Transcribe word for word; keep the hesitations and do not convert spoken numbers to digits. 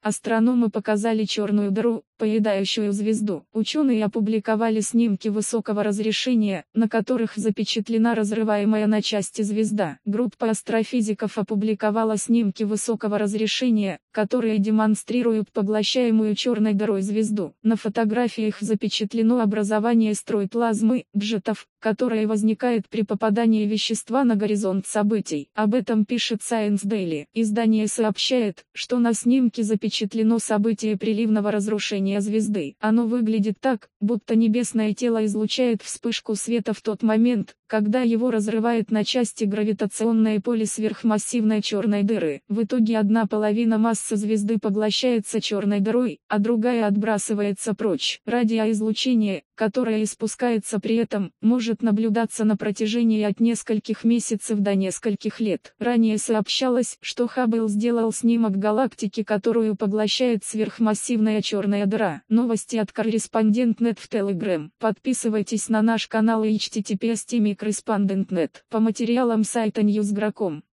астрономы показали черную дыру, поедающую звезду. Ученые опубликовали снимки высокого разрешения, на которых запечатлена разрываемая на части звезда. Группа астрофизиков опубликовала снимки высокого разрешения, которые демонстрируют поглощаемую черной дырой звезду. На фотографиях запечатлено образование строй плазмы, джетов, которое возникает при попадании вещества на горизонт событий. Об этом пишет Science Daily. Издание сообщает, что на снимке запечатлено событие приливного разрушения звезды. Оно выглядит так, будто небесное тело излучает вспышку света в тот момент, когда его разрывает на части гравитационное поле сверхмассивной черной дыры. В итоге одна половина массы звезды поглощается черной дырой, а другая отбрасывается прочь. Радиоизлучение, которое испускается при этом, может наблюдаться на протяжении от нескольких месяцев до нескольких лет. Ранее сообщалось, что Хаббл сделал снимок галактики, которую поглощает сверхмассивная черная дыра. Новости от Корреспондент точка нет в Telegram. Подписывайтесь на наш канал и эйч ти ти пи эс точка корреспондент точка нет по материалам сайта ньюс точка гра точка ком.